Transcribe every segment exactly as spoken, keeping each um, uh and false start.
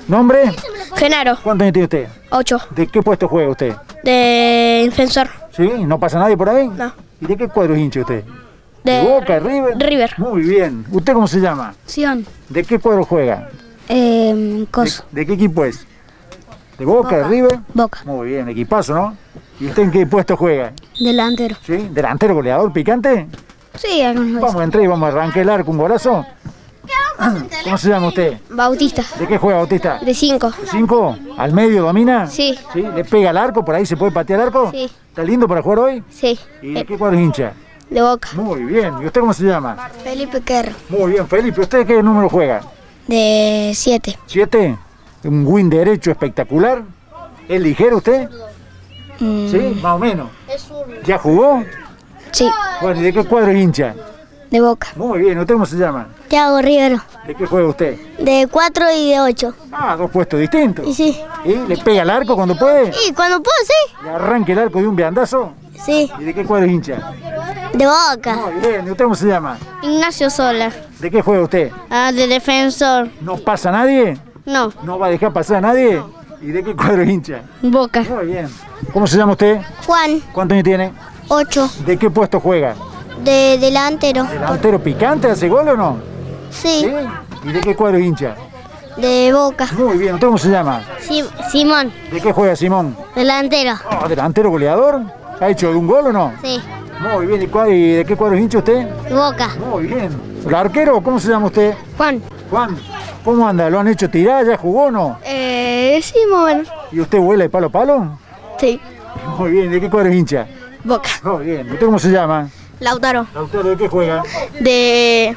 ¿Nombre? Genaro. ¿Cuántos años tiene usted? ocho. ¿De qué puesto juega usted? De defensor. ¿Sí? ¿No pasa nadie por ahí? No. ¿Y de qué cuadro es hincha usted? De, ¿De Boca, River? River. Muy bien. ¿Usted cómo se llama? Sion. ¿De qué cuadro juega? Eh, Coso. ¿De, de qué equipo es? ¿De Boca, Boca. de River? Boca. Muy bien, equipazo, ¿no? ¿Y usted en qué puesto juega? Delantero. ¿Sí? ¿Delantero, goleador, picante? Sí, algunas veces. Vamos a entrar y vamos a arrancar el arco, un golazo. ¿Cómo se llama usted? Bautista. ¿De qué juega Bautista? De cinco. ¿Cinco? ¿Al medio domina? Sí. ¿Sí? ¿Le pega al arco? ¿Por ahí se puede patear al arco? Sí. ¿Está lindo para jugar hoy? Sí. ¿Y de qué cuadro es hincha? De Boca. Muy bien. ¿Y usted cómo se llama? Felipe Querro. Muy bien, Felipe. ¿Usted qué número juega? De siete. ¿Siete? Un win derecho espectacular. ¿Es ligero usted? Mm, Sí, más o menos. ¿Ya jugó? Sí. Bueno, ¿y de qué cuadro es hincha? De Boca. Muy bien. ¿Usted cómo se llama? Thiago Rivero. ¿De qué juega usted? De cuatro y de ocho. Ah, dos puestos distintos. Y sí. ¿Y le pega al arco cuando puede? Y cuando puedo, sí. ¿Le arranca el arco de un viandazo? Sí. ¿Y de qué cuadro es hincha? De Boca. Muy bien. ¿Y usted cómo se llama? Ignacio Sola. ¿De qué juega usted? Ah, de defensor. ¿No pasa nadie? No. ¿No va a dejar pasar a nadie? ¿Y de qué cuadro es hincha? Boca. Muy bien. ¿Cómo se llama usted? Juan. ¿Cuántos años tiene? Ocho. ¿De qué puesto juega? De delantero. ¿Delantero picante? ¿Hace gol o no? Sí. ¿Y de qué cuadro es hincha? De Boca. Muy bien. ¿Usted cómo se llama? Sí, Simón. ¿De qué juega Simón? Delantero. Oh, ¿delantero goleador? ¿Ha hecho algún gol o no? Sí. Muy bien. ¿Y, cuál- y de qué cuadro es hincha usted? Boca. Muy bien. ¿El arquero? ¿Cómo se llama usted? Juan. Juan. ¿Cómo anda? ¿Lo han hecho tirar? ¿Ya jugó o no? Eh, Simón. ¿Y usted vuela de palo a palo? Sí. Muy bien. ¿De qué cuadro es hincha? Boca. Muy bien. ¿Usted cómo se llama? Lautaro. ¿Lautaro de qué juega? De,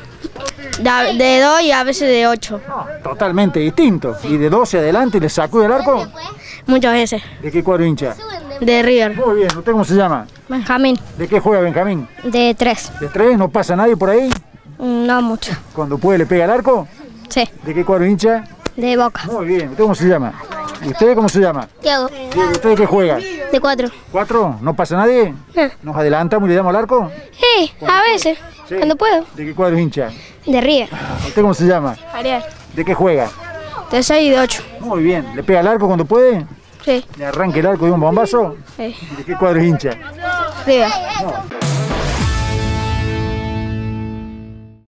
de, de dos y a veces de ocho. Totalmente distinto. ¿Y de doce adelante le sacó del arco? Muchas veces. ¿De qué cuadro hincha? De River. Muy bien. ¿Usted cómo se llama? Benjamín. ¿De qué juega Benjamín? De tres. ¿De tres? ¿No pasa nadie por ahí? No mucho. ¿Cuando puede le pega al arco? Sí. ¿De qué cuadro hincha? De Boca. Muy bien. ¿Usted cómo se llama? ¿Y usted cómo se llama? Thiago. ¿Y usted de qué juega? De cuatro. ¿Cuatro? ¿No pasa nadie? Ah. ¿Nos adelantamos y le damos al arco? Sí, a veces. Sí. Cuando puedo. ¿De qué cuadro hincha? De River. ¿Usted cómo se llama? Ariel. ¿De qué juega? De seis y de ocho. Muy bien. ¿Le pega al arco cuando puede? Sí. ¿Le arranca el arco de un bombazo? Sí. ¿Y de qué cuadro hincha? River. No.